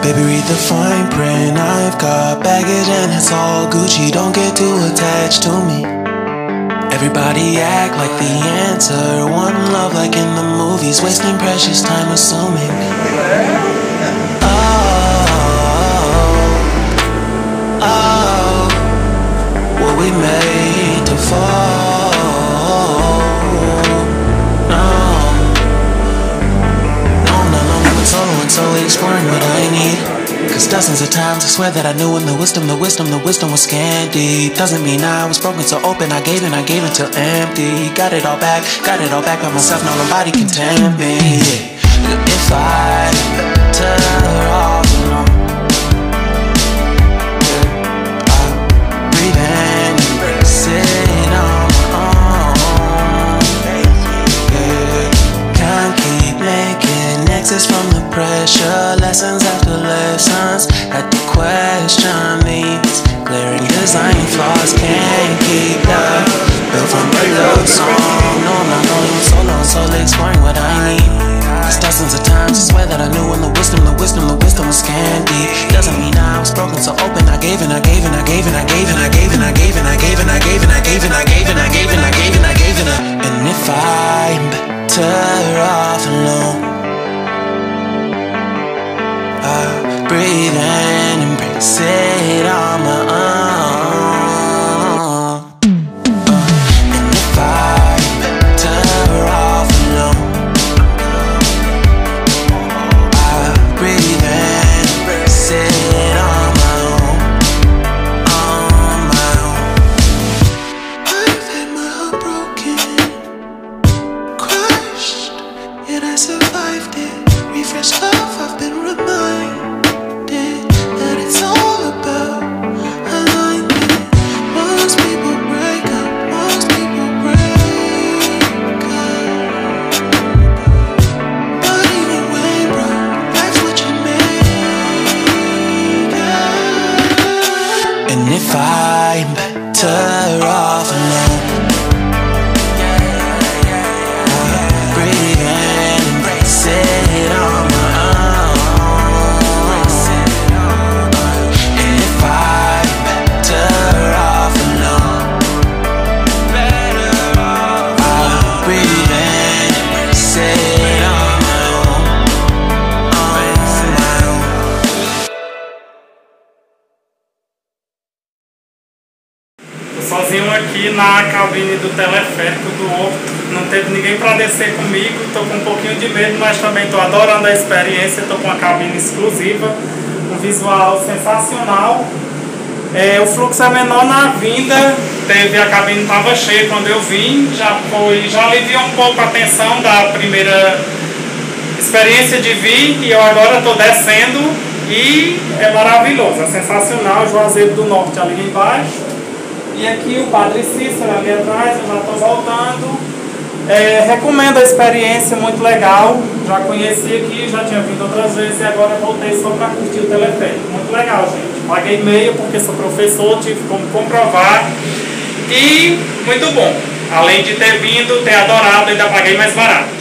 Baby, read the fine print. I've got baggage and it's all Gucci. Don't get too attached to me. Everybody act like the answer. One love like in the movies. Wasting precious time assuming. Oh, were we made to fall? Slowly exploring what I need. Cause dozens of times I swear that I knew when the wisdom was scanty. Doesn't mean I was broken, so open I gave until empty. Got it all back by myself, now nobody can tempt me. If I turn off alone, I breathe in, sit on my own. Can't keep making exits from the pressure, lessons after lessons. Had to question these glaring design flaws. Can't keep up, built from below song. No, I'm not going solo, slowly exploring what I need. Cause dozens of times I swear that I knew when the wisdom was candy. Doesn't mean I was broken, so open I gave and I gave and I gave and I gave and I gave and I gave and I gave and I gave and I gave and I gave and I gave and I gave and I gave and I. And if I'm better off alone, breathe in, embrace it on my own. And if I'm better off alone, breathe in, embrace it on my own, on my own. I've had my heart broken, crushed, yet I survived it. Refresh love, I've been reminded that it's all about alignment. Most people break up, most people break up. But even when broke, that's what you make up. And if I'm better off alone, breathe in, embrace it on my sozinho aqui na cabine do teleférico do Horto. Não teve ninguém para descer comigo, estou com um pouquinho de medo, mas também estou adorando a experiência. Estou com uma cabine exclusiva, um visual sensacional. O fluxo é menor na vinda, a cabine estava cheia quando eu vim, já aliviou um pouco a tensão da primeira experiência de vir, e eu agora estou descendo e é maravilhoso, é sensacional. Juazeiro do Norte ali embaixo. E aqui o Padre Cícero ali atrás, eu já estou voltando. Recomendo a experiência, muito legal. Já conheci aqui, já tinha vindo outras vezes e agora voltei só para curtir o teleférico. Muito legal, gente. Paguei meio porque sou professor, tive como comprovar. E muito bom. Além de ter vindo, ter adorado, ainda paguei mais barato.